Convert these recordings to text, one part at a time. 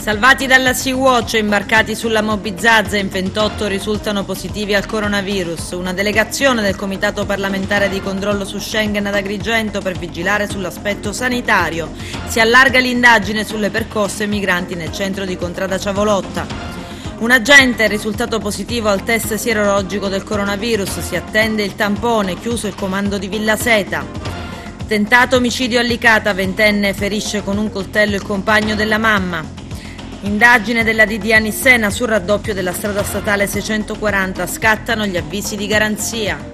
Salvati dalla Sea-Watch e imbarcati sulla Moby Zazza, in 28 risultano positivi al coronavirus. Una delegazione del Comitato parlamentare di controllo su Schengen ad Agrigento per vigilare sull'aspetto sanitario. Si allarga l'indagine sulle percosse migranti nel centro di Contrada Ciavolotta. Un agente è risultato positivo al test sierologico del coronavirus. Si attende il tampone, chiuso il comando di Villa Seta. Tentato omicidio a Licata, ventenne ferisce con un coltello il compagno della mamma. Indagine della DDA a Nissena sul raddoppio della strada statale 640, scattano gli avvisi di garanzia.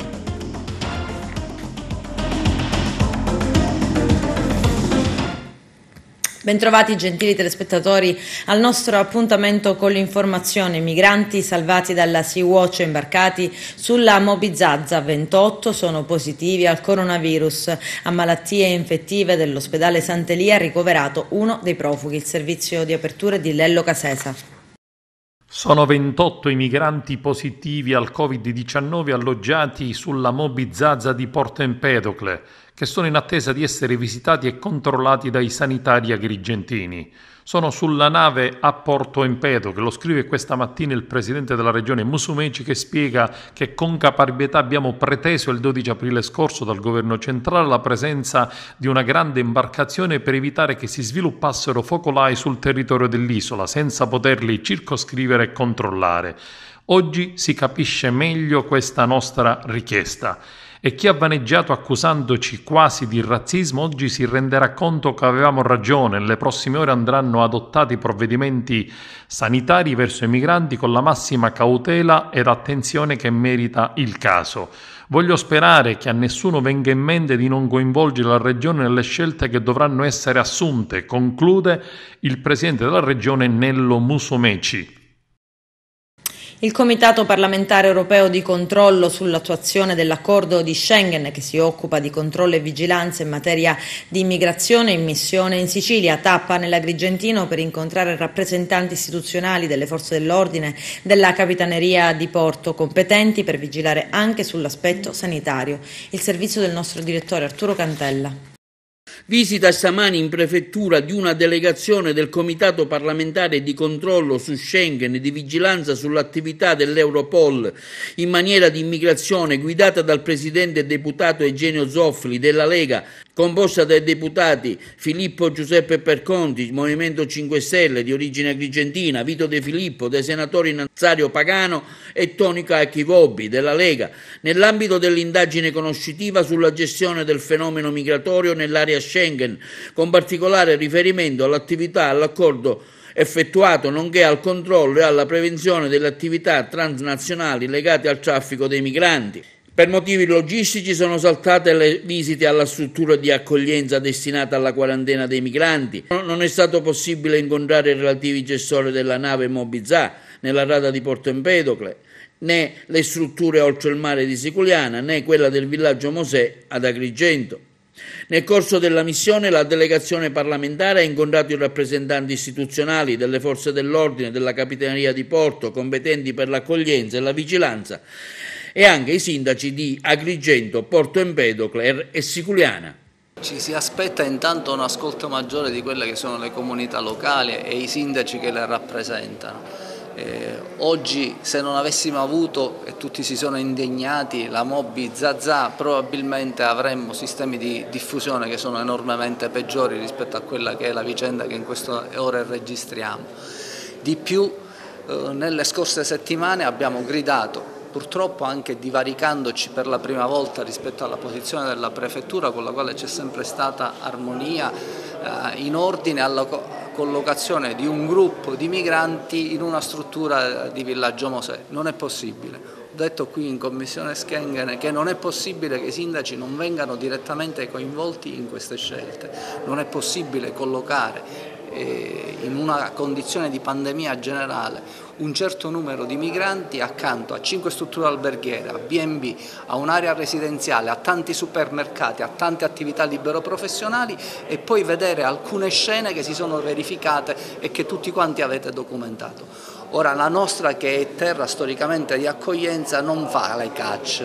Bentrovati gentili telespettatori al nostro appuntamento con l'informazione. Migranti salvati dalla Sea-Watch e imbarcati sulla Moby Zazza, 28 sono positivi al coronavirus. A malattie infettive dell'ospedale Sant'Elia ricoverato uno dei profughi. Il servizio di apertura è di Lello Casesa. Sono 28 i migranti positivi al Covid-19 alloggiati sulla Moby Zazza di Porto Empedocle, che sono in attesa di essere visitati e controllati dai sanitari agrigentini. Sono sulla nave a Porto Empedocle, lo scrive questa mattina il presidente della regione Musumeci, che spiega che con caparbietà abbiamo preteso il 12 aprile scorso dal governo centrale la presenza di una grande imbarcazione per evitare che si sviluppassero focolai sul territorio dell'isola, senza poterli circoscrivere e controllare. Oggi si capisce meglio questa nostra richiesta. E chi ha vaneggiato accusandoci quasi di razzismo oggi si renderà conto che avevamo ragione. Nelle prossime ore andranno adottati provvedimenti sanitari verso i migranti con la massima cautela ed attenzione che merita il caso. Voglio sperare che a nessuno venga in mente di non coinvolgere la Regione nelle scelte che dovranno essere assunte, conclude il presidente della Regione Nello Musumeci. Il Comitato parlamentare europeo di controllo sull'attuazione dell'accordo di Schengen, che si occupa di controllo e vigilanza in materia di immigrazione, in missione in Sicilia, tappa nell'Agrigentino per incontrare rappresentanti istituzionali delle forze dell'ordine, della Capitaneria di Porto, competenti per vigilare anche sull'aspetto sanitario. Il servizio del nostro direttore Arturo Cantella. Visita stamani in prefettura di una delegazione del Comitato parlamentare di controllo su Schengen e di vigilanza sull'attività dell'Europol in maniera di immigrazione, guidata dal presidente e deputato Eugenio Zoffoli della Lega, composta dai deputati Filippo Giuseppe Perconti, Movimento 5 Stelle di origine agrigentina, Vito De Filippo, dai senatori Nazario Pagano e Toni Cacchi-Vobbi della Lega, nell'ambito dell'indagine conoscitiva sulla gestione del fenomeno migratorio nell'area Schengen, con particolare riferimento all'attività all'accordo effettuato, nonché al controllo e alla prevenzione delle attività transnazionali legate al traffico dei migranti. Per motivi logistici sono saltate le visite alla struttura di accoglienza destinata alla quarantena dei migranti. Non è stato possibile incontrare i relativi gestori della nave Moby Zazza nella rada di Porto Empedocle, né le strutture oltre il mare di Siculiana, né quella del villaggio Mosè ad Agrigento. Nel corso della missione la delegazione parlamentare ha incontrato i rappresentanti istituzionali delle forze dell'ordine, della Capitaneria di Porto, competenti per l'accoglienza e la vigilanza, e anche i sindaci di Agrigento, Porto Empedocle e Siculiana. Ci si aspetta intanto un ascolto maggiore di quelle che sono le comunità locali e i sindaci che le rappresentano. Oggi, se non avessimo avuto, e tutti si sono indegnati, la Moby Zazza, probabilmente avremmo sistemi di diffusione che sono enormemente peggiori rispetto a quella che è la vicenda che in queste ore registriamo. Di più, nelle scorse settimane abbiamo gridato, purtroppo anche divaricandoci per la prima volta rispetto alla posizione della prefettura, con la quale c'è sempre stata armonia, in ordine alla collocazione di un gruppo di migranti in una struttura di villaggio Mosè. Non è possibile. Ho detto qui in Commissione Schengen che non è possibile che i sindaci non vengano direttamente coinvolti in queste scelte. Non è possibile collocare in una condizione di pandemia generale un certo numero di migranti accanto a 5 strutture alberghiere, a B&B, a un'area residenziale, a tanti supermercati, a tante attività libero-professionali e poi vedere alcune scene che si sono verificate e che tutti quanti avete documentato. Ora la nostra, che è terra storicamente di accoglienza, non fa le cacce,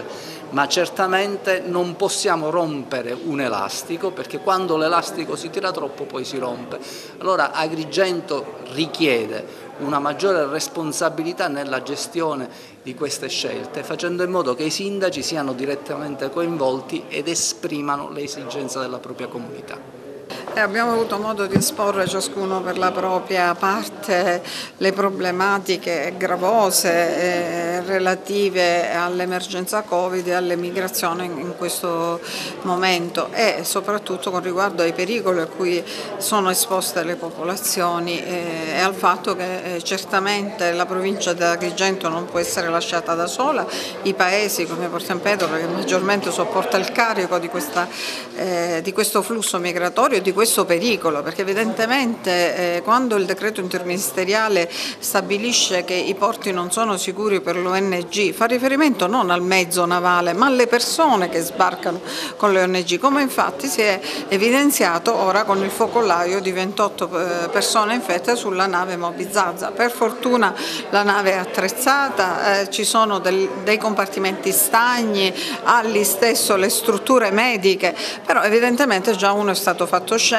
ma certamente non possiamo rompere un elastico, perché quando l'elastico si tira troppo poi si rompe. Allora Agrigento richiede una maggiore responsabilità nella gestione di queste scelte, facendo in modo che i sindaci siano direttamente coinvolti ed esprimano le esigenze della propria comunità. Abbiamo avuto modo di esporre ciascuno per la propria parte le problematiche gravose relative all'emergenza Covid e all'emigrazione in questo momento e soprattutto con riguardo ai pericoli a cui sono esposte le popolazioni e al fatto che certamente la provincia di Agrigento non può essere lasciata da sola, i paesi come Porto Empedocle che maggiormente sopporta il carico di questo flusso migratorio e di questo pericolo, perché evidentemente quando il decreto interministeriale stabilisce che i porti non sono sicuri per l'ONG fa riferimento non al mezzo navale ma alle persone che sbarcano con le ONG, come infatti si è evidenziato ora con il focolaio di 28 persone infette sulla nave Moby Zaza. Per fortuna la nave è attrezzata, ci sono dei compartimenti stagni, ha lì stesso le strutture mediche, però evidentemente già uno è stato fatto scendere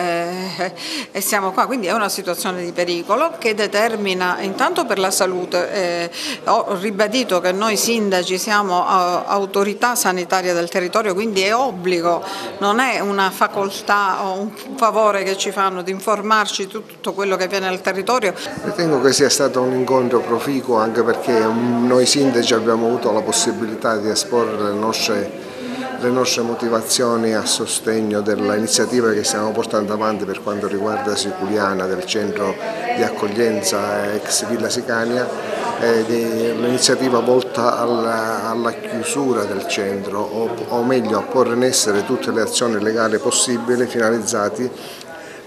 e siamo qua, quindi è una situazione di pericolo che determina intanto per la salute, ho ribadito che noi sindaci siamo autorità sanitaria del territorio, quindi è obbligo, non è una facoltà o un favore che ci fanno di informarci di tutto quello che avviene nel territorio. Ritengo che sia stato un incontro proficuo anche perché noi sindaci abbiamo avuto la possibilità di esporre le nostre motivazioni a sostegno dell'iniziativa che stiamo portando avanti per quanto riguarda Siculiana, del centro di accoglienza ex Villa Sicania, l'iniziativa volta alla chiusura del centro o meglio a porre in essere tutte le azioni legali possibili finalizzate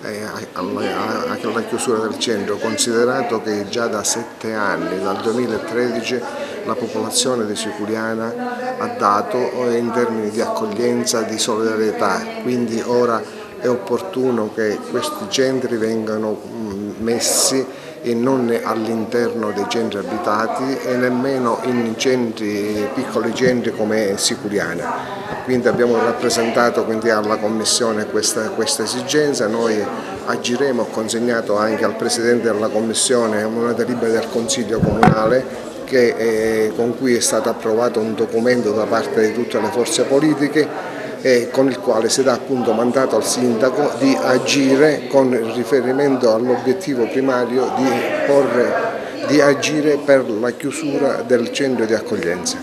alla chiusura del centro, considerato che già da 7 anni, dal 2013, la popolazione di Siculiana ha dato in termini di accoglienza, di solidarietà, quindi ora è opportuno che questi centri vengano messi e non all'interno dei centri abitati e nemmeno in piccoli centri come Siculiana. Quindi abbiamo rappresentato alla Commissione questa esigenza, noi agiremo, ho consegnato anche al Presidente della Commissione una delibera del Consiglio Comunale con cui è stato approvato un documento da parte di tutte le forze politiche con il quale si dà appunto mandato al sindaco di agire con riferimento all'obiettivo primario di agire per la chiusura del centro di accoglienza.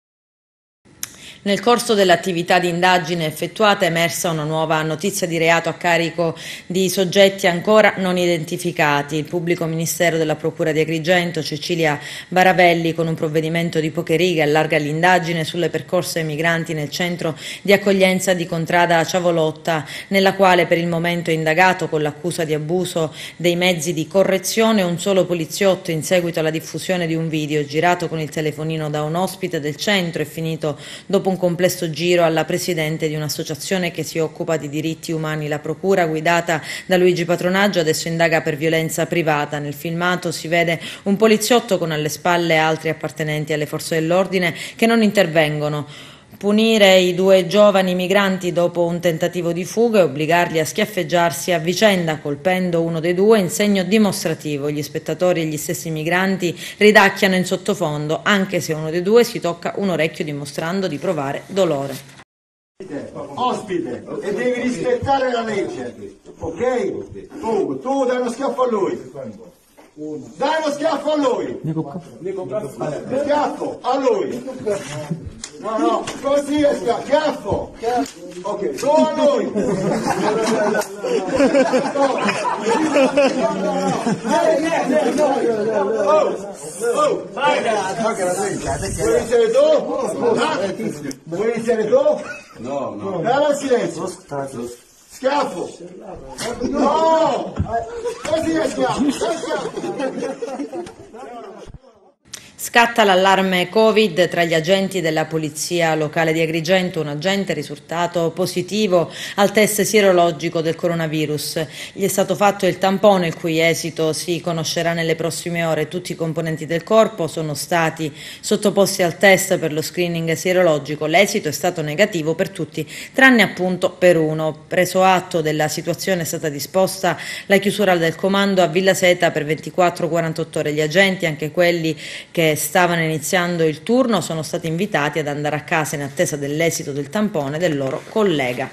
Nel corso dell'attività di indagine effettuata è emersa una nuova notizia di reato a carico di soggetti ancora non identificati. Il pubblico ministero della Procura di Agrigento, Cecilia Baravelli, con un provvedimento di poche righe allarga l'indagine sulle percorse ai migranti nel centro di accoglienza di Contrada Ciavolotta, nella quale per il momento è indagato con l'accusa di abuso dei mezzi di correzione un solo poliziotto in seguito alla diffusione di un video girato con il telefonino da un ospite del centro e finito dopo un complesso giro alla presidente di un'associazione che si occupa di diritti umani. La procura, guidata da Luigi Patronaggio, adesso indaga per violenza privata. Nel filmato si vede un poliziotto con alle spalle altri appartenenti alle forze dell'ordine che non intervengono. Punire i 2 giovani migranti dopo un tentativo di fuga e obbligarli a schiaffeggiarsi a vicenda, colpendo uno dei 2 in segno dimostrativo. Gli spettatori e gli stessi migranti ridacchiano in sottofondo, anche se uno dei 2 si tocca un orecchio dimostrando di provare dolore. Ospite, e devi rispettare la legge, ok? Tu dai uno schiaffo a lui. Dai uno schiaffo a lui. Schiaffo a lui. No, così è schiaffo. Ok, su a lui. Vuoi iniziare tu? Vuoi iniziare tu? No. Dai silenzio. Schiaffo! No! Così è schiaffo! Scatta l'allarme Covid tra gli agenti della Polizia Locale di Agrigento. Un agente è risultato positivo al test sierologico del coronavirus. Gli è stato fatto il tampone, il cui esito si conoscerà nelle prossime ore. Tutti i componenti del corpo sono stati sottoposti al test per lo screening sierologico. L'esito è stato negativo per tutti, tranne appunto per uno. Preso atto della situazione, è stata disposta la chiusura del comando a Villa Seta per 24-48 ore. Gli agenti, anche quelli che stavano iniziando il turno, sono stati invitati ad andare a casa in attesa dell'esito del tampone del loro collega.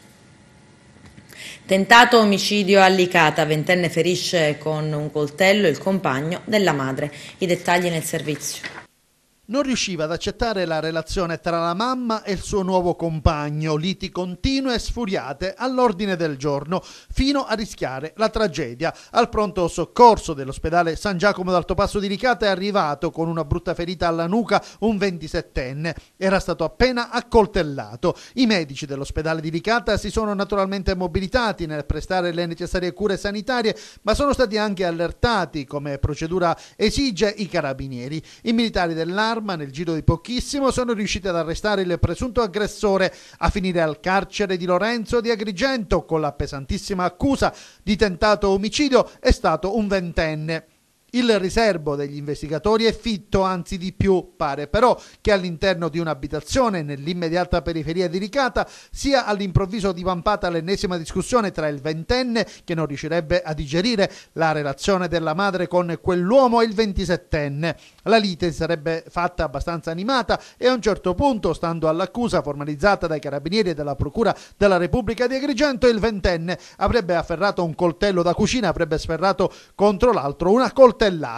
Tentato omicidio a Licata, ventenne ferisce con un coltello il compagno della madre. I dettagli nel servizio. Non riusciva ad accettare la relazione tra la mamma e il suo nuovo compagno, liti continue e sfuriate all'ordine del giorno, fino a rischiare la tragedia. Al pronto soccorso dell'ospedale San Giacomo d'Altopasso di Licata è arrivato con una brutta ferita alla nuca un 27enne. Era stato appena accoltellato. I medici dell'ospedale di Licata si sono naturalmente mobilitati nel prestare le necessarie cure sanitarie, ma sono stati anche allertati, come procedura esige, i carabinieri. I militari dell'Arma nel giro di pochissimo sono riusciti ad arrestare il presunto aggressore. A finire al carcere di Lorenzo di Agrigento con la pesantissima accusa di tentato omicidio è stato un ventenne. Il riserbo degli investigatori è fitto, anzi di più. Pare però che all'interno di un'abitazione nell'immediata periferia di Licata sia all'improvviso divampata l'ennesima discussione tra il ventenne, che non riuscirebbe a digerire la relazione della madre con quell'uomo, e il 27enne. La lite si sarebbe fatta abbastanza animata e a un certo punto, stando all'accusa formalizzata dai carabinieri e dalla Procura della Repubblica di Agrigento, il ventenne avrebbe afferrato un coltello da cucina, avrebbe sferrato contro l'altro una coltellata.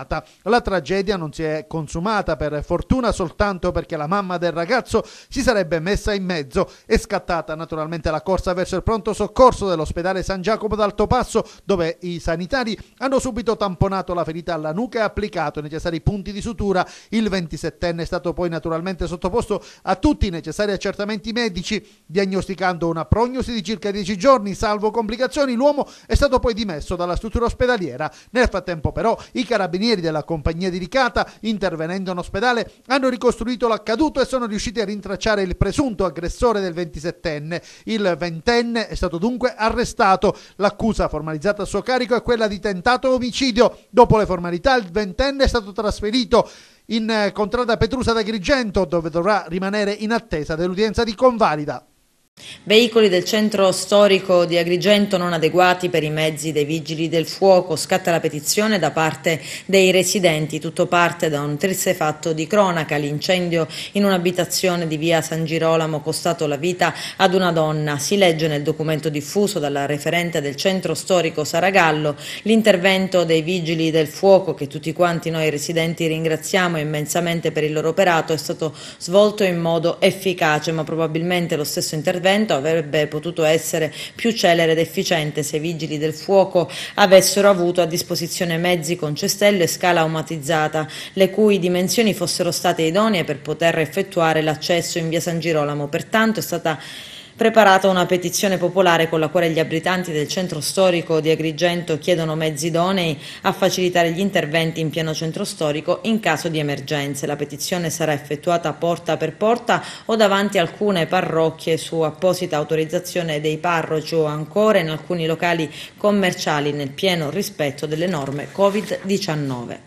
La tragedia non si è consumata, per fortuna, soltanto perché la mamma del ragazzo si sarebbe messa in mezzo. È scattata naturalmente la corsa verso il pronto soccorso dell'ospedale San Giacomo d'Altopasso, dove i sanitari hanno subito tamponato la ferita alla nuca e applicato i necessari punti di sutura. Il 27enne è stato poi naturalmente sottoposto a tutti i necessari accertamenti medici, diagnosticando una prognosi di circa 10 giorni, salvo complicazioni. L'uomo è stato poi dimesso dalla struttura ospedaliera. Nel frattempo però i carabinieri della compagnia di Licata, intervenendo in ospedale, hanno ricostruito l'accaduto e sono riusciti a rintracciare il presunto aggressore del 27enne. Il ventenne è stato dunque arrestato. L'accusa formalizzata a suo carico è quella di tentato omicidio. Dopo le formalità, il ventenne è stato trasferito in contrada Petrusa d'Agrigento, dove dovrà rimanere in attesa dell'udienza di convalida. Veicoli del centro storico di Agrigento non adeguati per i mezzi dei vigili del fuoco. Scatta la petizione da parte dei residenti. Tutto parte da un triste fatto di cronaca: l'incendio in un'abitazione di via San Girolamo, costato la vita ad una donna. Si legge nel documento diffuso dalla referente del centro storico Saragallo: l'intervento dei vigili del fuoco, che tutti quanti noi residenti ringraziamo immensamente per il loro operato, è stato svolto in modo efficace, ma probabilmente lo stesso intervento avrebbe potuto essere più celere ed efficiente se i vigili del fuoco avessero avuto a disposizione mezzi con cestello e scala automatizzata, le cui dimensioni fossero state idonee per poter effettuare l'accesso in via San Girolamo. Pertanto è stata preparata una petizione popolare con la quale gli abitanti del centro storico di Agrigento chiedono mezzi idonei a facilitare gli interventi in pieno centro storico in caso di emergenze. La petizione sarà effettuata porta per porta o davanti a alcune parrocchie su apposita autorizzazione dei parroci, o ancora in alcuni locali commerciali, nel pieno rispetto delle norme Covid-19.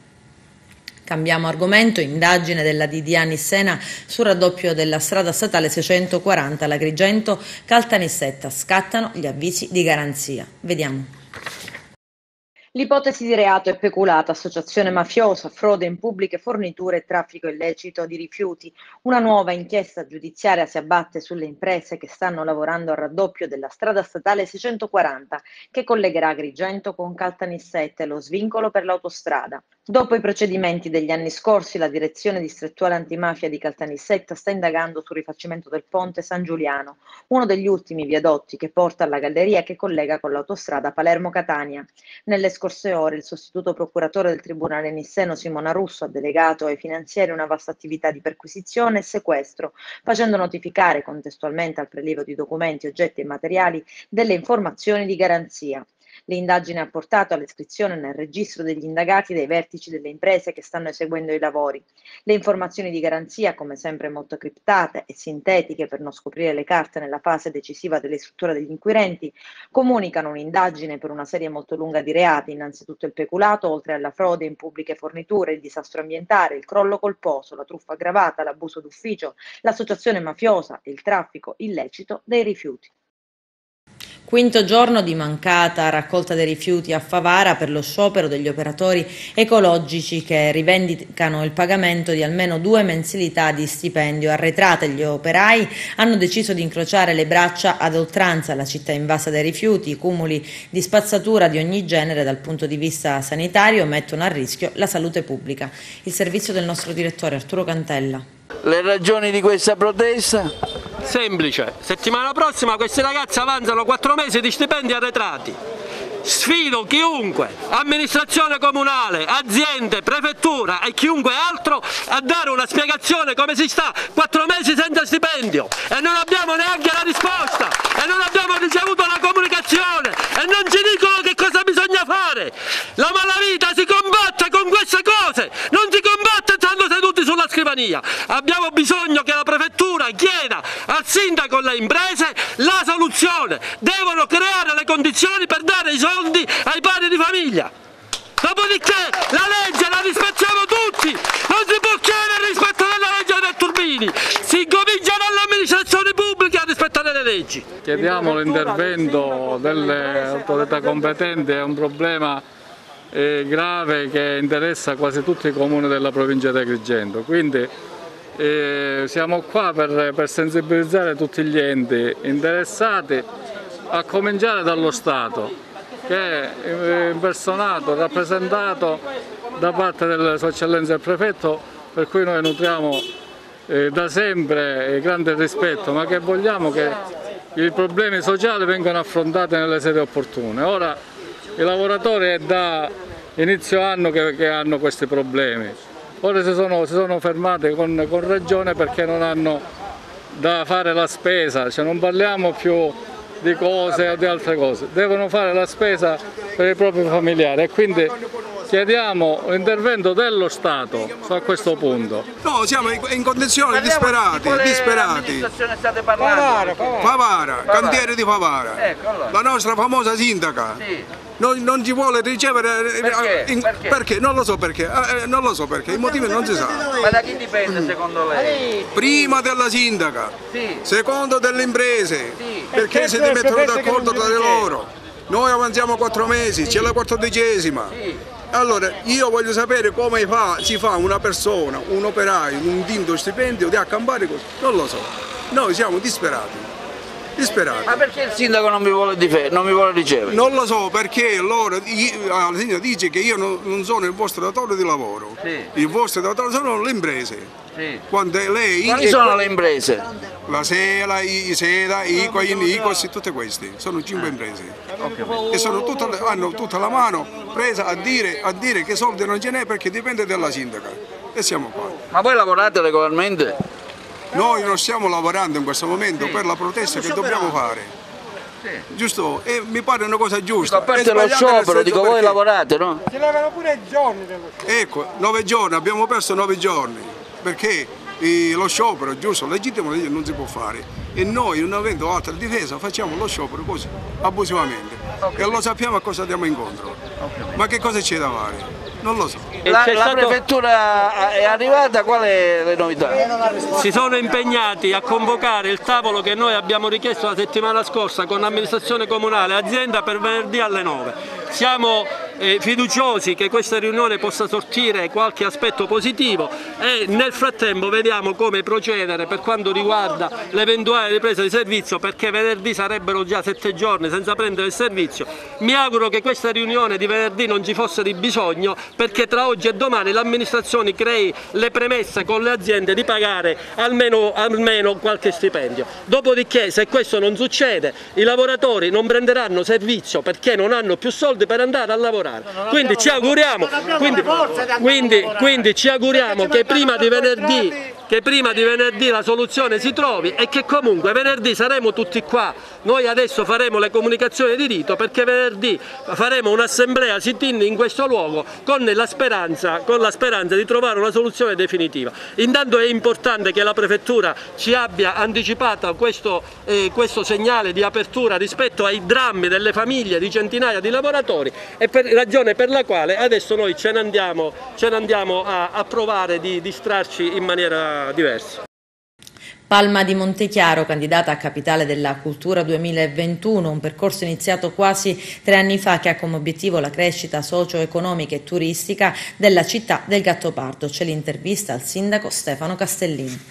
Cambiamo argomento: indagine della DDA Nissena sul raddoppio della strada statale 640 all'Agrigento Caltanissetta. Scattano gli avvisi di garanzia. Vediamo. L'ipotesi di reato è peculata, associazione mafiosa, frode in pubbliche forniture e traffico illecito di rifiuti. Una nuova inchiesta giudiziaria si abbatte sulle imprese che stanno lavorando al raddoppio della strada statale 640, che collegherà Agrigento con Caltanissetta e lo svincolo per l'autostrada. Dopo i procedimenti degli anni scorsi, la direzione distrettuale antimafia di Caltanissetta sta indagando sul rifacimento del ponte San Giuliano, uno degli ultimi viadotti che porta alla galleria che collega con l'autostrada Palermo-Catania. Nelle scorse ore il sostituto procuratore del Tribunale Nisseno Simona Russo ha delegato ai finanzieri una vasta attività di perquisizione e sequestro, facendo notificare contestualmente al prelievo di documenti, oggetti e materiali delle informazioni di garanzia. L'indagine ha portato all'iscrizione nel registro degli indagati dei vertici delle imprese che stanno eseguendo i lavori. Le informazioni di garanzia, come sempre molto criptate e sintetiche per non scoprire le carte nella fase decisiva dell'istruttura degli inquirenti, comunicano un'indagine per una serie molto lunga di reati, innanzitutto il peculato, oltre alla frode in pubbliche forniture, il disastro ambientale, il crollo colposo, la truffa aggravata, l'abuso d'ufficio, l'associazione mafiosa e il traffico illecito dei rifiuti. Quinto giorno di mancata raccolta dei rifiuti a Favara per lo sciopero degli operatori ecologici che rivendicano il pagamento di almeno 2 mensilità di stipendio. Arretrate, gli operai hanno deciso di incrociare le braccia ad oltranza. La città è invasa dai rifiuti, i cumuli di spazzatura di ogni genere dal punto di vista sanitario mettono a rischio la salute pubblica. Il servizio del nostro direttore Arturo Cantella. Le ragioni di questa protesta? Semplice, settimana prossima questi ragazzi avanzano 4 mesi di stipendi arretrati. Sfido chiunque, amministrazione comunale, aziende, prefettura e chiunque altro a dare una spiegazione come si sta 4 mesi senza stipendio e non abbiamo neanche la risposta e non abbiamo ricevuto la comunicazione e non ci dicono che cosa bisogna fare. La malavita si combatte con queste cose, non si combatte stando seduti sulla scrivania. Abbiamo bisogno che la prefettura chieda al sindaco e alle imprese la soluzione, devono creare le condizioni per dare i soldi ai padri di famiglia. Dopodiché la legge la rispettiamo tutti, non si può chiedere rispetto alla legge dei turbini, si comincia dalle amministrazioni pubbliche a rispettare le leggi. Chiediamo l'intervento delle autorità competenti, è un problema grave che interessa quasi tutti i comuni della provincia di Agrigento, quindi siamo qua per sensibilizzare tutti gli enti interessati, a cominciare dallo Stato, che è impersonato, rappresentato da parte delle sue eccellenze del prefetto, per cui noi nutriamo da sempre grande rispetto, ma che vogliamo che i problemi sociali vengano affrontati nelle sedi opportune. Ora i lavoratori è da inizio anno che hanno questi problemi, ora si sono fermati con ragione perché non hanno da fare la spesa, cioè non parliamo più di cose o di altre cose, devono fare la spesa per i propri familiari e quindi chiediamo l'intervento dello Stato a questo punto. No, siamo in condizioni disperati. State parlando? Favara, cantiere di Favara. Ecco, allora. La nostra famosa sindaca. Sì. Non ci vuole ricevere perché? Non lo so perché, i motivi non si sanno. Ma da chi dipende secondo lei? Prima della sindaca, sì. Secondo delle imprese, sì. Perché si mettono d'accordo tra di loro. Noi avanziamo 4 mesi, c'è la 14ª. Sì. Allora io voglio sapere come si fa una persona, un operaio, un tinto stipendio di accampare così. Non lo so, noi siamo disperati. Ma perché il sindaco non mi vuole ricevere? Non lo so, perché loro, la sindaca dice che io non sono il vostro datore di lavoro, sì. Il vostro datore sono le imprese. Sì. Quali sono le imprese? La Sela, i Seda, i Icos, tutte queste, sono 5 imprese. Okay. E hanno tutta la mano presa a dire che soldi non ce n'è perché dipende dalla sindaca. E siamo qua. Ma voi lavorate regolarmente? Noi non stiamo lavorando in questo momento per la protesta che dobbiamo fare, giusto? E mi pare una cosa giusta. A parte lo sciopero, dico voi lavorate, no? Si levano pure i giorni. Ecco, 9 giorni, abbiamo perso 9 giorni, perché lo sciopero, giusto, legittimo non si può fare. E noi, non avendo altra difesa, facciamo lo sciopero così, abusivamente. Okay. E lo sappiamo a cosa andiamo incontro. Okay. Ma che cosa c'è da fare? Non lo so. La prefettura è arrivata, qual è le novità? Si sono impegnati a convocare il tavolo che noi abbiamo richiesto la settimana scorsa con l'amministrazione comunale e azienda per venerdì alle 9. Siamo fiduciosi che questa riunione possa sortire qualche aspetto positivo e nel frattempo vediamo come procedere per quanto riguarda l'eventuale ripresa di servizio, perché venerdì sarebbero già 7 giorni senza prendere il servizio. Mi auguro che questa riunione di venerdì non ci fosse di bisogno, perché tra oggi e domani l'amministrazione crei le premesse con le aziende di pagare almeno qualche stipendio. Dopodiché, se questo non succede, i lavoratori non prenderanno servizio perché non hanno più soldi per andare a lavorare. Quindi ci auguriamo che prima di venerdì che prima di venerdì la soluzione si trovi e che comunque venerdì saremo tutti qua. Noi adesso faremo le comunicazioni di rito perché venerdì faremo un'assemblea sit-in in questo luogo con la speranza di trovare una soluzione definitiva. Intanto è importante che la Prefettura ci abbia anticipato questo segnale di apertura rispetto ai drammi delle famiglie di centinaia di lavoratori, e ragione per la quale adesso noi ce ne andiamo a provare di distrarci in maniera diversa. Palma di Montechiaro, candidata a Capitale della Cultura 2021, un percorso iniziato quasi 3 anni fa che ha come obiettivo la crescita socio-economica e turistica della città del Gattopardo. C'è l'intervista al sindaco Stefano Castellini.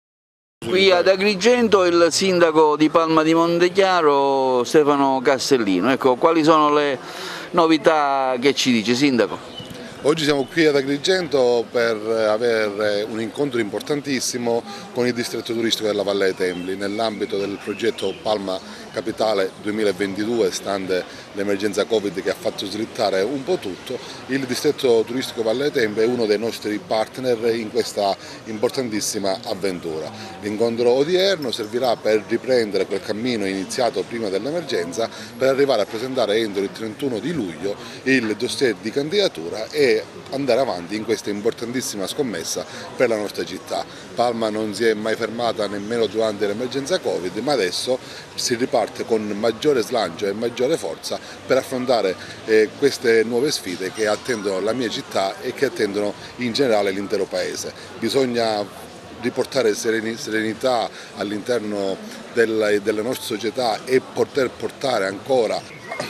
Qui ad Agrigento il sindaco di Palma di Montechiaro Stefano Castellino. Ecco, quali sono le novità che ci dice, sindaco? Oggi siamo qui ad Agrigento per avere un incontro importantissimo con il distretto turistico della Valle dei Templi nell'ambito del progetto Palma Capitale 2022, stante l'emergenza Covid che ha fatto slittare un po' tutto. Il distretto turistico Valle dei Templi è uno dei nostri partner in questa importantissima avventura. L'incontro odierno servirà per riprendere quel cammino iniziato prima dell'emergenza per arrivare a presentare entro il 31 di luglio il dossier di candidatura e andare avanti in questa importantissima scommessa per la nostra città. Palma non si è mai fermata nemmeno durante l'emergenza Covid, ma adesso si riparte con maggiore slancio e maggiore forza per affrontare queste nuove sfide che attendono la mia città e che attendono in generale l'intero paese. Bisogna riportare serenità all'interno della nostra società e poter portare ancora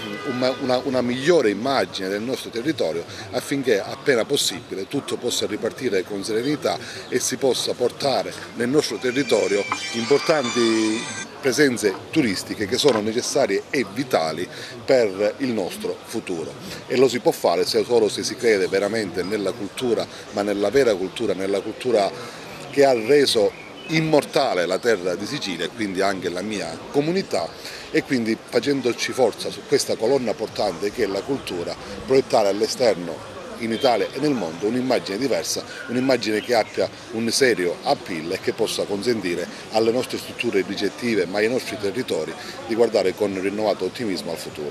una migliore immagine del nostro territorio affinché appena possibile tutto possa ripartire con serenità e si possa portare nel nostro territorio importanti presenze turistiche che sono necessarie e vitali per il nostro futuro, e lo si può fare solo se si crede veramente nella cultura, ma nella vera cultura, nella cultura che ha reso immortale la terra di Sicilia e quindi anche la mia comunità, e quindi facendoci forza su questa colonna portante che è la cultura, proiettare all'esterno in Italia e nel mondo un'immagine diversa, un'immagine che abbia un serio appeal e che possa consentire alle nostre strutture ricettive ma ai nostri territori di guardare con rinnovato ottimismo al futuro.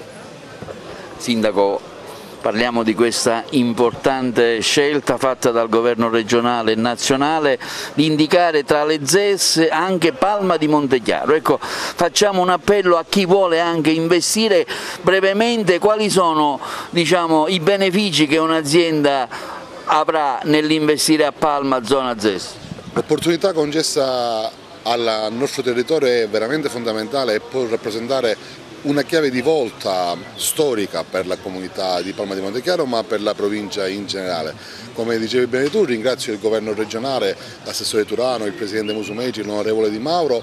Sindaco, parliamo di questa importante scelta fatta dal governo regionale e nazionale di indicare tra le ZES anche Palma di Montechiaro. Ecco, facciamo un appello a chi vuole anche investire brevemente. Quali sono, i benefici che un'azienda avrà nell'investire a Palma, zona ZES? L'opportunità concessa al nostro territorio è veramente fondamentale e può rappresentare una chiave di volta storica per la comunità di Palma di Montechiaro, ma per la provincia in generale. Come dicevi bene tu, ringrazio il governo regionale, l'assessore Turano, il presidente Musumeci, l'onorevole Di Mauro,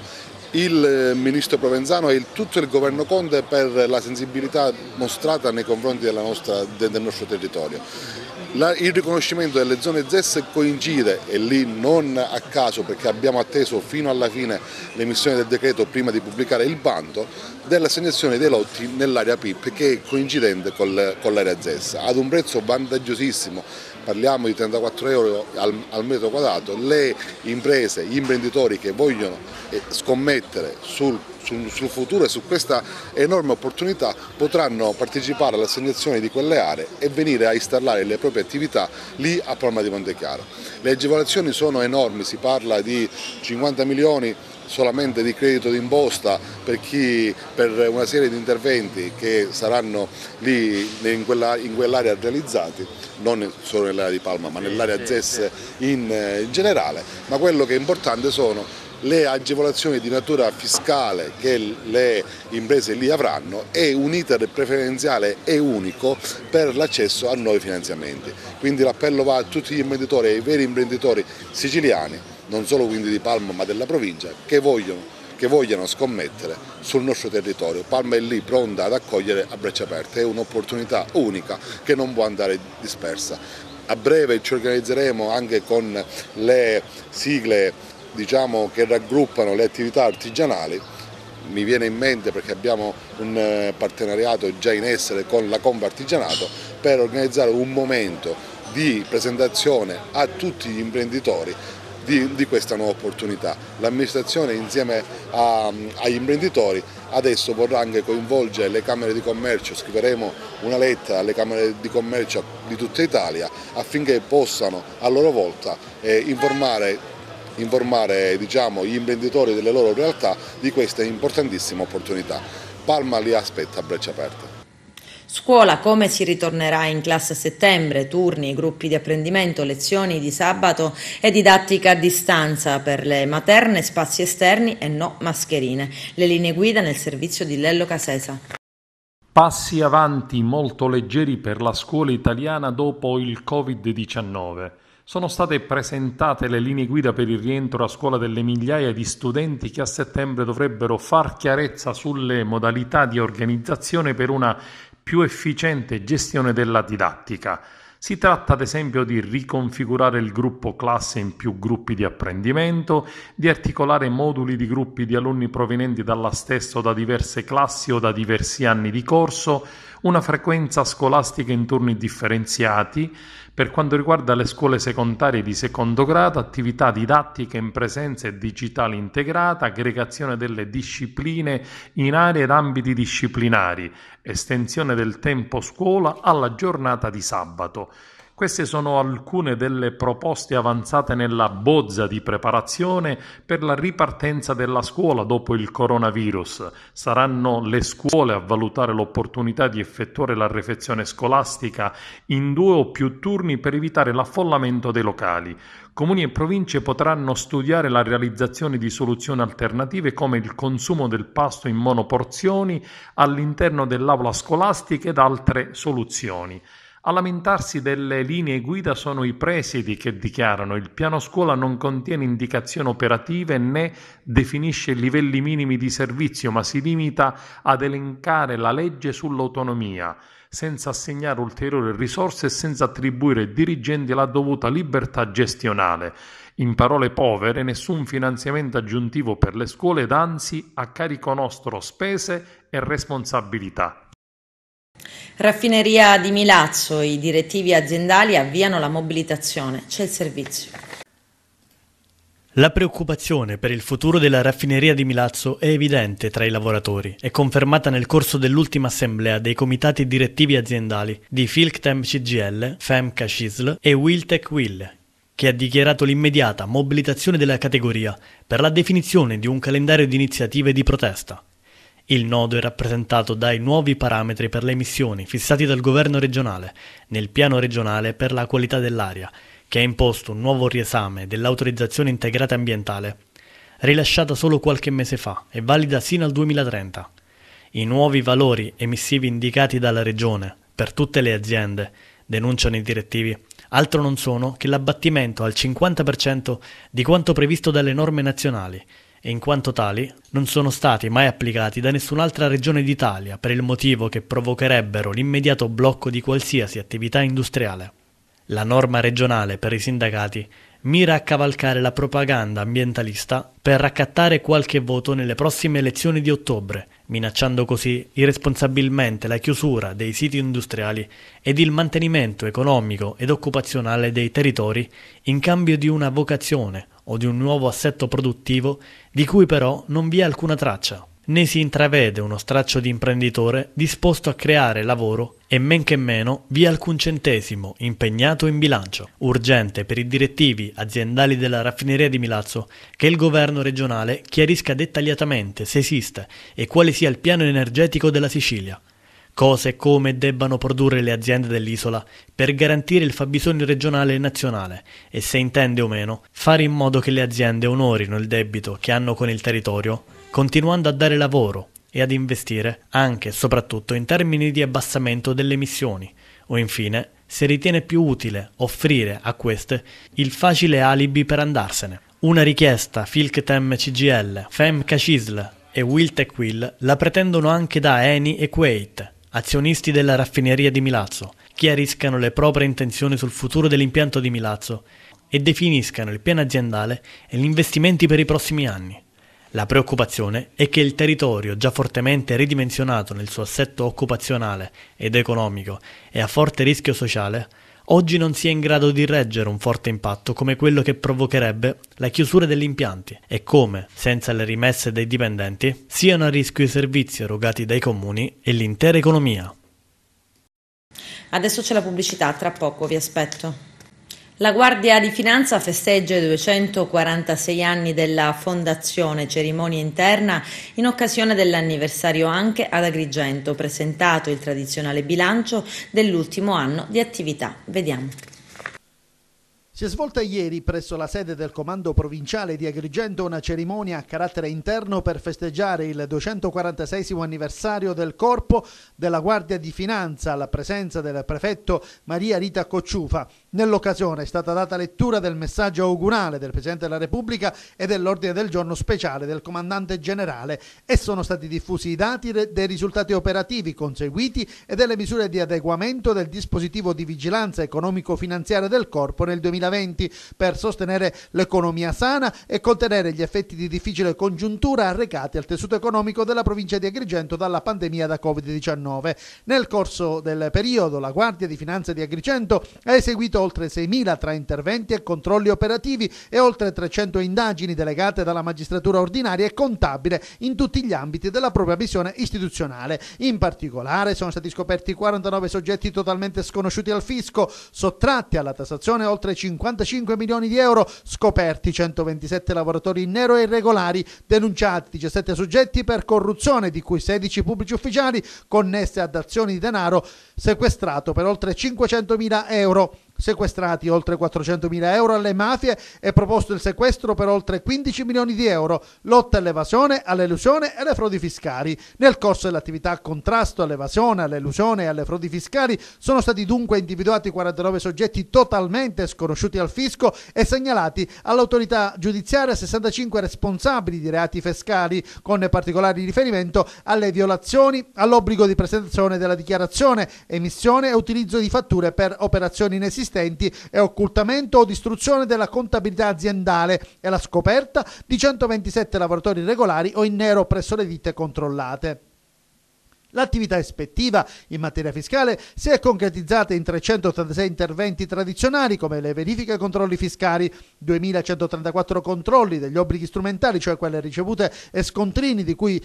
il ministro Provenzano e tutto il governo Conte per la sensibilità mostrata nei confronti del nostro territorio. Il riconoscimento delle zone ZES coincide, e lì non a caso perché abbiamo atteso fino alla fine l'emissione del decreto prima di pubblicare il bando, dell'assegnazione dei lotti nell'area PIP che è coincidente con l'area ZES ad un prezzo vantaggiosissimo. Parliamo di 34 euro al metro quadrato. Le imprese, gli imprenditori che vogliono scommettere sul futuro e su questa enorme opportunità potranno partecipare all'assegnazione di quelle aree e venire a installare le proprie attività lì a Palma di Montechiaro. Le agevolazioni sono enormi, si parla di 50 milioni solamente di credito d'imposta per una serie di interventi che saranno lì in quell'area realizzati, non solo nell'area di Palma ma nell'area ZES in generale, ma quello che è importante sono le agevolazioni di natura fiscale che le imprese lì avranno e un iter preferenziale e unico per l'accesso a nuovi finanziamenti. Quindi l'appello va a tutti gli imprenditori e ai veri imprenditori siciliani, non solo quindi di Palma ma della provincia, che vogliono scommettere sul nostro territorio. Palma è lì pronta ad accogliere a braccia aperte, è un'opportunità unica che non può andare dispersa. A breve ci organizzeremo anche con le sigle che raggruppano le attività artigianali. Mi viene in mente perché abbiamo un partenariato già in essere con la Confartigianato per organizzare un momento di presentazione a tutti gli imprenditori di questa nuova opportunità. L'amministrazione insieme agli imprenditori adesso vorrà anche coinvolgere le camere di commercio, scriveremo una lettera alle camere di commercio di tutta Italia affinché possano a loro volta informare gli imprenditori delle loro realtà di questa importantissima opportunità. Palma li aspetta a braccia aperte. Scuola, come si ritornerà in classe a settembre, turni, gruppi di apprendimento, lezioni di sabato e didattica a distanza per le materne, spazi esterni e no mascherine. Le linee guida nel servizio di Lello Casesa. Passi avanti molto leggeri per la scuola italiana dopo il Covid-19. Sono state presentate le linee guida per il rientro a scuola delle migliaia di studenti che a settembre dovrebbero far chiarezza sulle modalità di organizzazione per una più efficiente gestione della didattica. Si tratta ad esempio di riconfigurare il gruppo classe in più gruppi di apprendimento, di articolare moduli di gruppi di alunni provenienti dalla stessa o da diverse classi o da diversi anni di corso, una frequenza scolastica in turni differenziati. Per quanto riguarda le scuole secondarie di secondo grado, attività didattiche in presenza e digitale integrata, aggregazione delle discipline in aree ed ambiti disciplinari, estensione del tempo scuola alla giornata di sabato. Queste sono alcune delle proposte avanzate nella bozza di preparazione per la ripartenza della scuola dopo il coronavirus. Saranno le scuole a valutare l'opportunità di effettuare la refezione scolastica in 2 o più turni per evitare l'affollamento dei locali. Comuni e province potranno studiare la realizzazione di soluzioni alternative come il consumo del pasto in monoporzioni all'interno dell'aula scolastica ed altre soluzioni. A lamentarsi delle linee guida sono i presidi che dichiarano: il piano scuola non contiene indicazioni operative né definisce livelli minimi di servizio, ma si limita ad elencare la legge sull'autonomia, senza assegnare ulteriori risorse e senza attribuire ai dirigenti la dovuta libertà gestionale. In parole povere, nessun finanziamento aggiuntivo per le scuole ed anzi a carico nostro spese e responsabilità. Raffineria di Milazzo, i direttivi aziendali avviano la mobilitazione. C'è il servizio. La preoccupazione per il futuro della raffineria di Milazzo è evidente tra i lavoratori e confermata nel corso dell'ultima assemblea dei comitati direttivi aziendali di Filctem CGL, FEMCA CISL e Wiltec Will, che ha dichiarato l'immediata mobilitazione della categoria per la definizione di un calendario di iniziative di protesta. Il nodo è rappresentato dai nuovi parametri per le emissioni fissati dal governo regionale nel piano regionale per la qualità dell'aria, che ha imposto un nuovo riesame dell'autorizzazione integrata ambientale, rilasciata solo qualche mese fa e valida sino al 2030. I nuovi valori emissivi indicati dalla regione per tutte le aziende, denunciano i direttivi, altro non sono che l'abbattimento al 50% di quanto previsto dalle norme nazionali, e in quanto tali non sono stati mai applicati da nessun'altra regione d'Italia per il motivo che provocherebbero l'immediato blocco di qualsiasi attività industriale. La norma regionale per i sindacati mira a cavalcare la propaganda ambientalista per raccattare qualche voto nelle prossime elezioni di ottobre, minacciando così irresponsabilmente la chiusura dei siti industriali ed il mantenimento economico ed occupazionale dei territori in cambio di una vocazione o di un nuovo assetto produttivo di cui però non vi è alcuna traccia, né si intravede uno straccio di imprenditore disposto a creare lavoro e men che meno vi è alcun centesimo impegnato in bilancio. Urgente per i direttivi aziendali della raffineria di Milazzo che il governo regionale chiarisca dettagliatamente se esiste e quale sia il piano energetico della Sicilia, cosa e come debbano produrre le aziende dell'isola per garantire il fabbisogno regionale e nazionale e, se intende o meno, fare in modo che le aziende onorino il debito che hanno con il territorio, continuando a dare lavoro e ad investire anche e soprattutto in termini di abbassamento delle emissioni, o infine, se ritiene più utile offrire a queste il facile alibi per andarsene. Una richiesta Filctem CGL, FEMCA CISL e Wiltec Will la pretendono anche da Eni e Kuwait, azionisti della raffineria di Milazzo, chiariscano le proprie intenzioni sul futuro dell'impianto di Milazzo e definiscano il piano aziendale e gli investimenti per i prossimi anni. La preoccupazione è che il territorio, già fortemente ridimensionato nel suo assetto occupazionale ed economico e a forte rischio sociale, oggi non si è in grado di reggere un forte impatto come quello che provocherebbe la chiusura degli impianti e come, senza le rimesse dei dipendenti, siano a rischio i servizi erogati dai comuni e l'intera economia. Adesso c'è la pubblicità, tra poco vi aspetto. La Guardia di Finanza festeggia i 246 anni della fondazione, cerimonia interna in occasione dell'anniversario anche ad Agrigento, presentato il tradizionale bilancio dell'ultimo anno di attività. Vediamo. Si è svolta ieri presso la sede del Comando Provinciale di Agrigento una cerimonia a carattere interno per festeggiare il 246esimo anniversario del Corpo della Guardia di Finanza alla presenza del prefetto Maria Rita Cocciufa. Nell'occasione è stata data lettura del messaggio augurale del Presidente della Repubblica e dell'ordine del giorno speciale del Comandante Generale e sono stati diffusi i dati dei risultati operativi conseguiti e delle misure di adeguamento del dispositivo di vigilanza economico-finanziaria del Corpo nel 2020 per sostenere l'economia sana e contenere gli effetti di difficile congiuntura arrecati al tessuto economico della provincia di Agrigento dalla pandemia da Covid-19. Nel corso del periodo la Guardia di Finanza di Agrigento ha eseguito oltre 6.000 tra interventi e controlli operativi e oltre 300 indagini delegate dalla magistratura ordinaria e contabile in tutti gli ambiti della propria missione istituzionale. In particolare sono stati scoperti 49 soggetti totalmente sconosciuti al fisco, sottratti alla tassazione oltre 55 milioni di euro, scoperti 127 lavoratori in nero e irregolari, denunciati 17 soggetti per corruzione, di cui 16 pubblici ufficiali connesse ad azioni di denaro, sequestrato per oltre 500.000 euro. Sequestrati oltre 400.000 euro alle mafie e proposto il sequestro per oltre 15 milioni di euro, lotta all'evasione, all'elusione e alle frodi fiscali. Nel corso dell'attività a contrasto all'evasione, all'elusione e alle frodi fiscali sono stati dunque individuati 49 soggetti totalmente sconosciuti al fisco e segnalati all'autorità giudiziaria 65 responsabili di reati fiscali, con particolare riferimento alle violazioni all'obbligo di presentazione della dichiarazione, emissione e utilizzo di fatture per operazioni inesistenti e occultamento o distruzione della contabilità aziendale e la scoperta di 127 lavoratori irregolari o in nero presso le ditte controllate. L'attività ispettiva in materia fiscale si è concretizzata in 386 interventi tradizionali come le verifiche e controlli fiscali, 2.134 controlli degli obblighi strumentali, cioè quelle ricevute e scontrini, di cui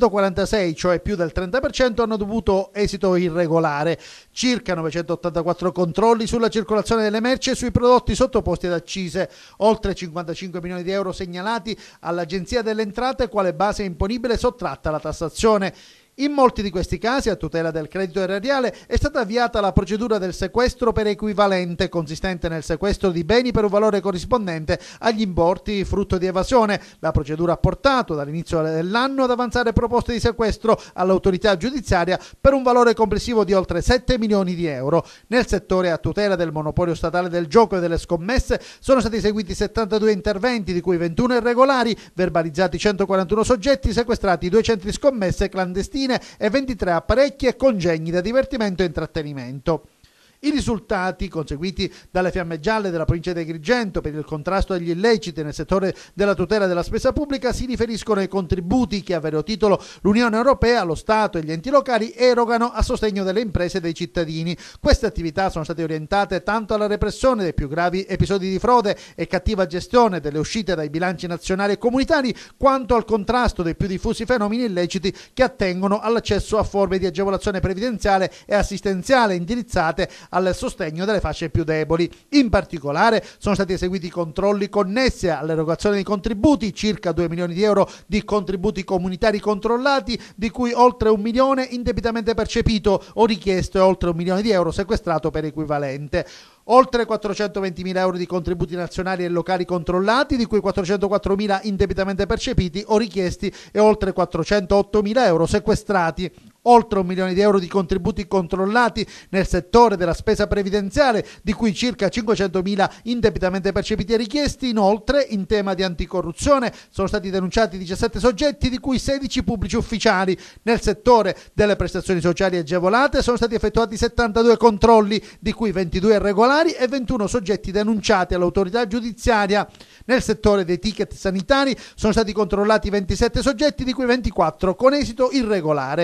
646, cioè più del 30%, hanno dovuto esito irregolare, circa 984 controlli sulla circolazione delle merci e sui prodotti sottoposti ad accise, oltre 55 milioni di euro segnalati all'Agenzia delle Entrate quale base imponibile sottratta alla tassazione. In molti di questi casi, a tutela del credito erariale, è stata avviata la procedura del sequestro per equivalente, consistente nel sequestro di beni per un valore corrispondente agli importi frutto di evasione. La procedura ha portato dall'inizio dell'anno ad avanzare proposte di sequestro all'autorità giudiziaria per un valore complessivo di oltre 7 milioni di euro. Nel settore a tutela del monopolio statale del gioco e delle scommesse sono stati eseguiti 72 interventi, di cui 21 irregolari, verbalizzati 141 soggetti, sequestrati 2 centri scommesse clandestine e 23 apparecchi e congegni da divertimento e intrattenimento. I risultati conseguiti dalle Fiamme Gialle della provincia di Agrigento per il contrasto agli illeciti nel settore della tutela della spesa pubblica si riferiscono ai contributi che a vario titolo l'Unione Europea, lo Stato e gli enti locali erogano a sostegno delle imprese e dei cittadini. Queste attività sono state orientate tanto alla repressione dei più gravi episodi di frode e cattiva gestione delle uscite dai bilanci nazionali e comunitari, quanto al contrasto dei più diffusi fenomeni illeciti che attengono all'accesso a forme di agevolazione previdenziale e assistenziale indirizzate al sostegno delle fasce più deboli. In particolare sono stati eseguiti controlli connessi all'erogazione di contributi, circa 2 milioni di euro di contributi comunitari controllati, di cui oltre 1 milione indebitamente percepito o richiesto e oltre 1 milione di euro sequestrato per equivalente. Oltre 420.000 euro di contributi nazionali e locali controllati, di cui 404.000 indebitamente percepiti o richiesti e oltre 408.000 euro sequestrati. Oltre 1 milione di euro di contributi controllati nel settore della spesa previdenziale, di cui circa 500.000 indebitamente percepiti e richiesti. Inoltre, in tema di anticorruzione, sono stati denunciati 17 soggetti, di cui 16 pubblici ufficiali. Nel settore delle prestazioni sociali agevolate sono stati effettuati 72 controlli, di cui 22 irregolari e 21 soggetti denunciati all'autorità giudiziaria. Nel settore dei ticket sanitari sono stati controllati 27 soggetti, di cui 24 con esito irregolare. Nel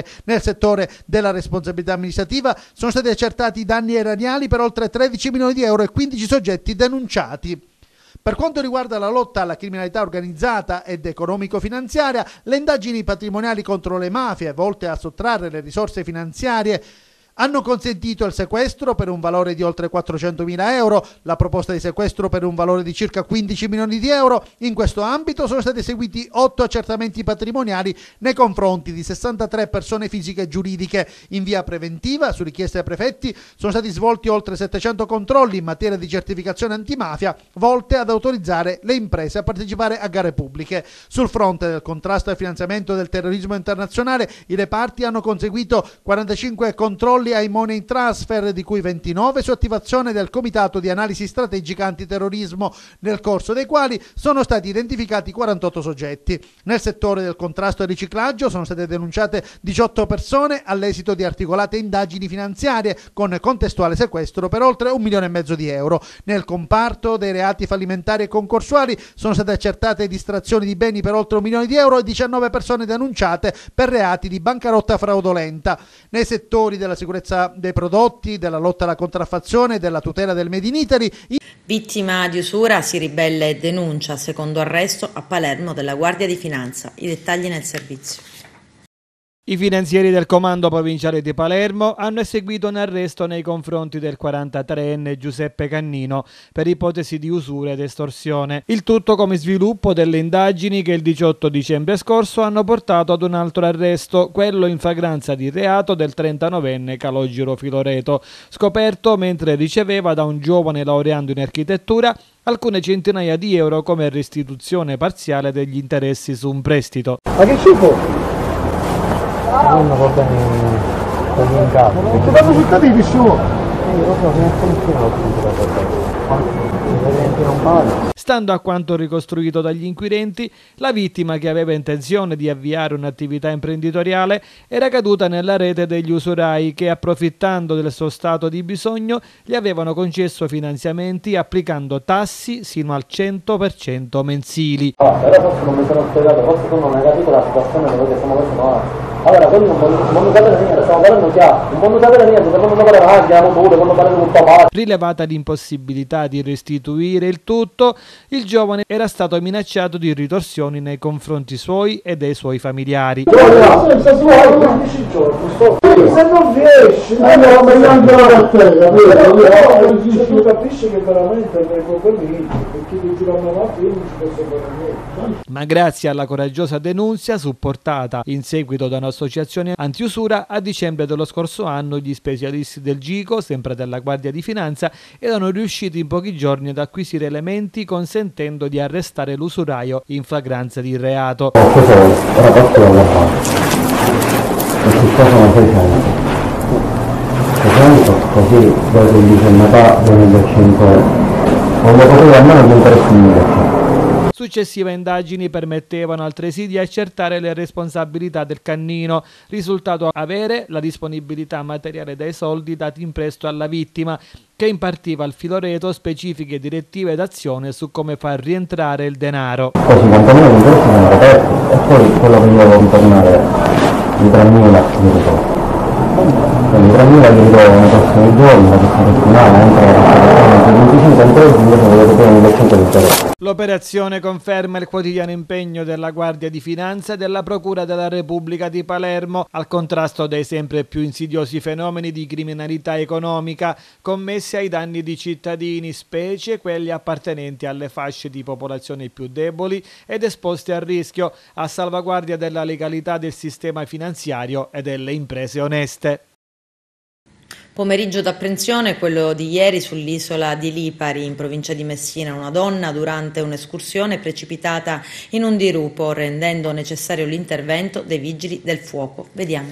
settore della responsabilità amministrativa sono stati accertati danni erariali per oltre 13 milioni di euro e 15 soggetti denunciati. Per quanto riguarda la lotta alla criminalità organizzata ed economico-finanziaria, le indagini patrimoniali contro le mafie, volte a sottrarre le risorse finanziarie, hanno consentito il sequestro per un valore di oltre 400.000 euro, la proposta di sequestro per un valore di circa 15 milioni di euro. In questo ambito sono stati eseguiti 8 accertamenti patrimoniali nei confronti di 63 persone fisiche e giuridiche. In via preventiva, su richiesta dei prefetti, sono stati svolti oltre 700 controlli in materia di certificazione antimafia, volte ad autorizzare le imprese a partecipare a gare pubbliche. Sul fronte del contrasto al finanziamento del terrorismo internazionale, i reparti hanno conseguito 45 controlli ai money transfer, di cui 29 su attivazione del Comitato di Analisi Strategica Antiterrorismo, nel corso dei quali sono stati identificati 48 soggetti. Nel settore del contrasto al riciclaggio sono state denunciate 18 persone all'esito di articolate indagini finanziarie con contestuale sequestro per oltre 1,5 milioni di euro. Nel comparto dei reati fallimentari e concorsuali sono state accertate distrazioni di beni per oltre 1 milione di euro e 19 persone denunciate per reati di bancarotta fraudolenta. Nei settori della sicurezza dei prodotti, della lotta alla contraffazione e della tutela del Made in Italy. Vittima di usura si ribella e denuncia, secondo arresto a Palermo della Guardia di Finanza. I dettagli nel servizio. I finanzieri del Comando Provinciale di Palermo hanno eseguito un arresto nei confronti del 43enne Giuseppe Cannino per ipotesi di usura ed estorsione. Il tutto come sviluppo delle indagini che il 18 dicembre scorso hanno portato ad un altro arresto, quello in flagranza di reato del 39enne Calogero Filoreto, scoperto mentre riceveva da un giovane laureando in architettura alcune centinaia di euro come restituzione parziale degli interessi su un prestito. Ma che schifo! Non va bene in casa. Non ti danno cittadini su. Stando a quanto ricostruito dagli inquirenti, la vittima, che aveva intenzione di avviare un'attività imprenditoriale, era caduta nella rete degli usurai che, approfittando del suo stato di bisogno, gli avevano concesso finanziamenti applicando tassi sino al 100% mensili. Però forse non mi sono spiegato, forse tu non hai capito la situazione dove stiamo mettendo. Allora, quelli non vogliono sapere niente, stiamo parlando chiaro, non vogliono sapere niente, se vogliono sapere andiamo pure, vogliono parlare tutto male. Rilevata l'impossibilità di restituire il tutto, il giovane era stato minacciato di ritorsioni nei confronti suoi e dei suoi familiari. Se non riesci, andiamo a te, tu capisci che veramente per chi ti girano avanti io non ci posso fare niente. Ma grazie alla coraggiosa denunzia, supportata in seguito da un'associazione antiusura, a dicembre dello scorso anno gli specialisti del GICO, sempre della Guardia di Finanza, erano riusciti in pochi giorni ad acquisire elementi consentendo di arrestare l'usuraio in flagranza di reato. Così dopo il 2005 non lo potevo almeno di interessi. Successive indagini permettevano altresì di accertare le responsabilità del Cannino, risultato avere la disponibilità materiale dei soldi dati in prestito alla vittima, che impartiva al Filoreto specifiche direttive d'azione su come far rientrare il denaro. Così quantomeno gli interessi sono aperti e poi quello che io devo ritornare di 3.000 mi ritorno. Quindi 3.000 li ritrovo nei prossimi giorni, la prossima settimana, entro il 25 imprese invece dovete prendere 100 di interesse. L'operazione conferma il quotidiano impegno della Guardia di Finanza e della Procura della Repubblica di Palermo al contrasto dei sempre più insidiosi fenomeni di criminalità economica commessi ai danni di cittadini, specie quelli appartenenti alle fasce di popolazione più deboli ed esposti a rischio, a salvaguardia della legalità del sistema finanziario e delle imprese oneste. Pomeriggio d'apprensione, quello di ieri sull'isola di Lipari, in provincia di Messina. Una donna durante un'escursione è precipitata in un dirupo, rendendo necessario l'intervento dei vigili del fuoco. Vediamo.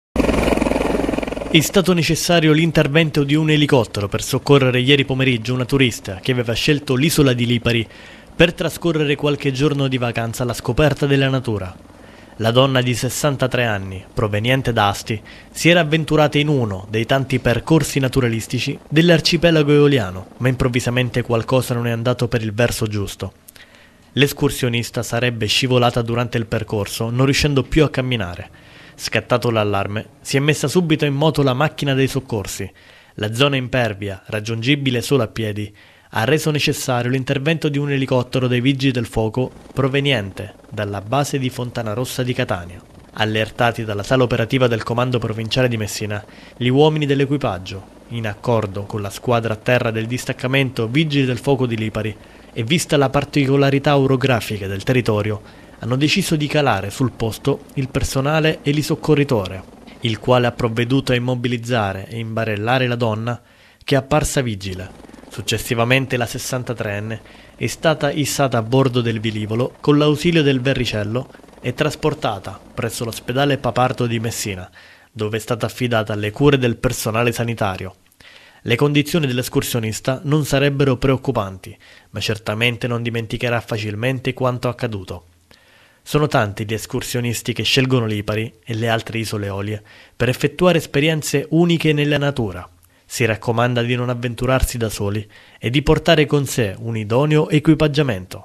È stato necessario l'intervento di un elicottero per soccorrere ieri pomeriggio una turista che aveva scelto l'isola di Lipari per trascorrere qualche giorno di vacanza alla scoperta della natura. La donna di 63 anni, proveniente da Asti, si era avventurata in uno dei tanti percorsi naturalistici dell'arcipelago eoliano, ma improvvisamente qualcosa non è andato per il verso giusto. L'escursionista sarebbe scivolata durante il percorso, non riuscendo più a camminare. Scattato l'allarme, si è messa subito in moto la macchina dei soccorsi. La zona impervia, raggiungibile solo a piedi, ha reso necessario l'intervento di un elicottero dei Vigili del Fuoco proveniente dalla base di Fontanarossa di Catania. Allertati dalla sala operativa del Comando Provinciale di Messina, gli uomini dell'equipaggio, in accordo con la squadra a terra del distaccamento Vigili del Fuoco di Lipari e vista la particolarità orografica del territorio, hanno deciso di calare sul posto il personale e il soccorritore, il quale ha provveduto a immobilizzare e imbarellare la donna che è apparsa vigile. Successivamente la 63enne è stata issata a bordo del velivolo con l'ausilio del verricello e trasportata presso l'ospedale Paparto di Messina, dove è stata affidata alle cure del personale sanitario. Le condizioni dell'escursionista non sarebbero preoccupanti, ma certamente non dimenticherà facilmente quanto accaduto. Sono tanti gli escursionisti che scelgono Lipari e le altre isole Eolie per effettuare esperienze uniche nella natura. Si raccomanda di non avventurarsi da soli e di portare con sé un idoneo equipaggiamento.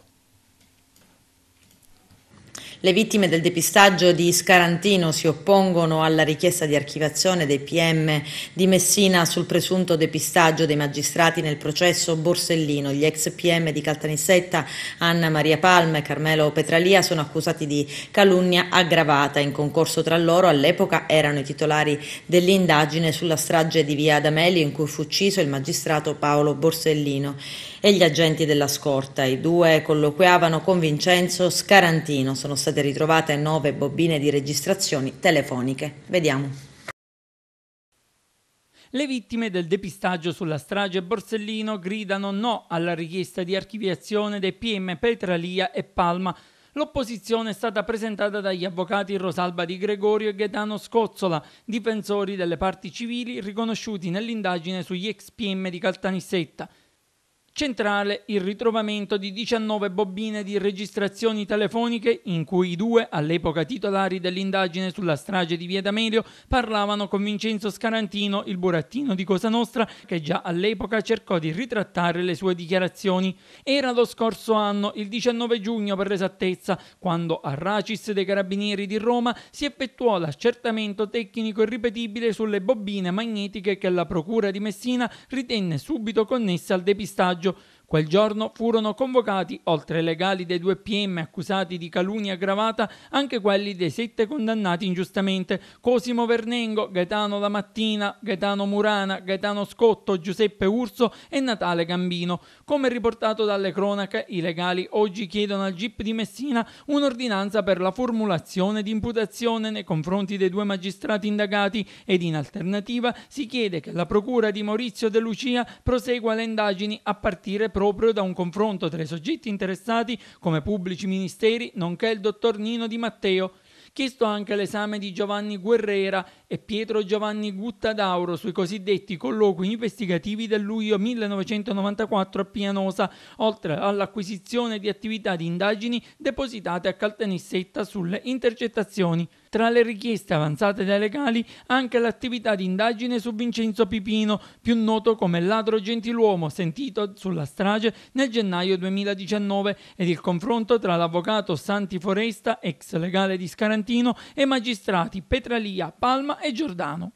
Le vittime del depistaggio di Scarantino si oppongono alla richiesta di archiviazione dei PM di Messina sul presunto depistaggio dei magistrati nel processo Borsellino. Gli ex PM di Caltanissetta, Anna Maria Palma e Carmelo Petralia, sono accusati di calunnia aggravata. In concorso tra loro all'epoca erano i titolari dell'indagine sulla strage di via D'Amelio in cui fu ucciso il magistrato Paolo Borsellino e gli agenti della scorta. I due colloquiavano con Vincenzo Scarantino. Sono state ritrovate 9 bobine di registrazioni telefoniche. Vediamo. Le vittime del depistaggio sulla strage Borsellino gridano no alla richiesta di archiviazione dei PM Petralia e Palma. L'opposizione è stata presentata dagli avvocati Rosalba Di Gregorio e Gaetano Scozzola, difensori delle parti civili riconosciuti nell'indagine sugli ex PM di Caltanissetta. Centrale il ritrovamento di 19 bobine di registrazioni telefoniche in cui i due, all'epoca titolari dell'indagine sulla strage di via D'Amelio, parlavano con Vincenzo Scarantino, il burattino di Cosa Nostra, che già all'epoca cercò di ritrattare le sue dichiarazioni. Era lo scorso anno, il 19 giugno per l'esattezza, quando a Racis dei Carabinieri di Roma si effettuò l'accertamento tecnico e ripetibile sulle bobine magnetiche che la Procura di Messina ritenne subito connesse al depistaggio. Quel giorno furono convocati, oltre ai legali dei 2 PM accusati di calunnia aggravata, anche quelli dei 7 condannati ingiustamente: Cosimo Vernengo, Gaetano Lamattina, Gaetano Murana, Gaetano Scotto, Giuseppe Urso e Natale Gambino. Come riportato dalle cronache, i legali oggi chiedono al GIP di Messina un'ordinanza per la formulazione di imputazione nei confronti dei 2 magistrati indagati ed in alternativa si chiede che la procura di Maurizio De Lucia prosegua le indagini a partire proprio da un confronto tra i soggetti interessati come pubblici ministeri, nonché il dottor Nino Di Matteo. Chiesto anche l'esame di Giovanni Guerrera e Pietro Giovanni Guttadauro sui cosiddetti colloqui investigativi del luglio 1994 a Pianosa, oltre all'acquisizione di attività di indagini depositate a Caltanissetta sulle intercettazioni. Tra le richieste avanzate dai legali anche l'attività di indagine su Vincenzo Pipino, più noto come ladro gentiluomo, sentito sulla strage nel gennaio 2019, ed il confronto tra l'avvocato Santi Foresta, ex legale di Scarantino, e magistrati Petralia, Palma e Giordano.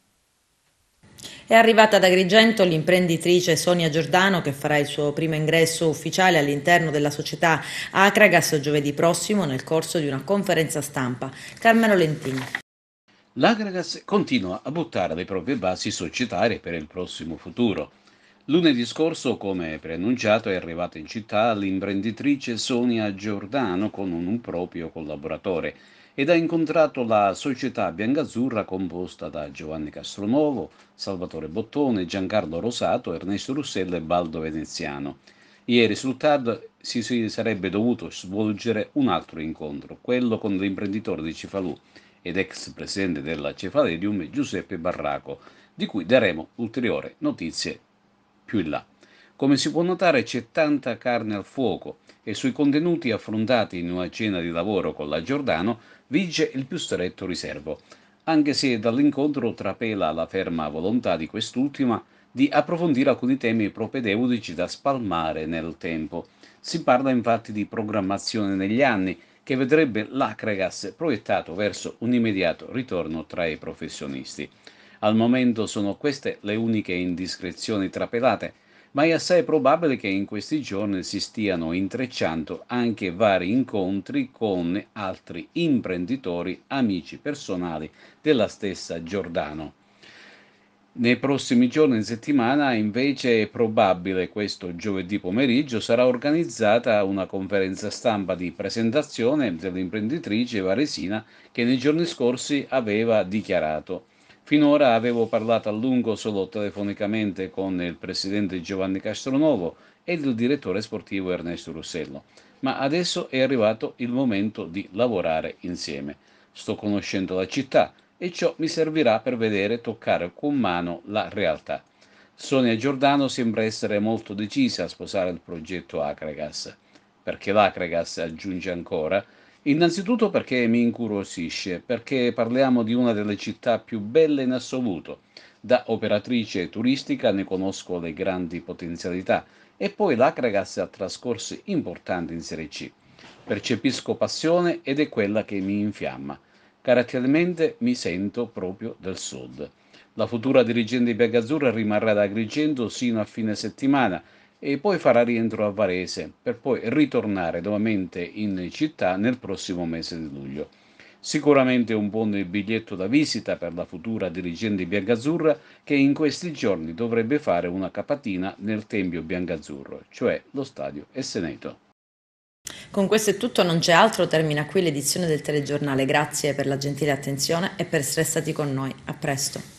È arrivata ad Agrigento l'imprenditrice Sonia Giordano, che farà il suo primo ingresso ufficiale all'interno della società Acragas giovedì prossimo nel corso di una conferenza stampa. Carmelo Lentini. L'Acragas continua a buttare le proprie basi societarie per il prossimo futuro. Lunedì scorso, come preannunciato, è arrivata in città l'imprenditrice Sonia Giordano con un proprio collaboratore ed ha incontrato la società biancazzurra composta da Giovanni Castronuovo, Salvatore Bottone, Giancarlo Rosato, Ernesto Russello e Baldo Veneziano. Ieri sul TAD si sarebbe dovuto svolgere un altro incontro, quello con l'imprenditore di Cefalù ed ex presidente della Cefaledium Giuseppe Barraco, di cui daremo ulteriori notizie più in là. Come si può notare c'è tanta carne al fuoco e sui contenuti affrontati in una cena di lavoro con la Giordano vige il più stretto riservo, anche se dall'incontro trapela la ferma volontà di quest'ultima di approfondire alcuni temi propedeutici da spalmare nel tempo. Si parla infatti di programmazione negli anni, che vedrebbe l'Acregas proiettato verso un immediato ritorno tra i professionisti. Al momento sono queste le uniche indiscrezioni trapelate, ma è assai probabile che in questi giorni si stiano intrecciando anche vari incontri con altri imprenditori, amici personali della stessa Giordano. Nei prossimi giorni in settimana, invece, è probabile questo giovedì pomeriggio sarà organizzata una conferenza stampa di presentazione dell'imprenditrice varesina che nei giorni scorsi aveva dichiarato: finora avevo parlato a lungo solo telefonicamente con il presidente Giovanni Castronovo e il direttore sportivo Ernesto Russello, ma adesso è arrivato il momento di lavorare insieme. Sto conoscendo la città e ciò mi servirà per vedere e toccare con mano la realtà. Sonia Giordano sembra essere molto decisa a sposare il progetto Acregas. Perché l'Acregas, aggiunge ancora, innanzitutto perché mi incuriosisce, perché parliamo di una delle città più belle in assoluto. Da operatrice turistica ne conosco le grandi potenzialità e poi l'Acregas ha trascorsi importanti in Serie C. Percepisco passione ed è quella che mi infiamma. Caratterialmente mi sento proprio del sud. La futura dirigente biancazzurra rimarrà ad Agrigento sino a fine settimana e poi farà rientro a Varese per poi ritornare nuovamente in città nel prossimo mese di luglio. Sicuramente un buon biglietto da visita per la futura dirigente biancazzurra che in questi giorni dovrebbe fare una capatina nel Tempio biancazzurro, cioè lo stadio Esseneto. Con questo è tutto, non c'è altro, termina qui l'edizione del telegiornale. Grazie per la gentile attenzione e per essere stati con noi. A presto.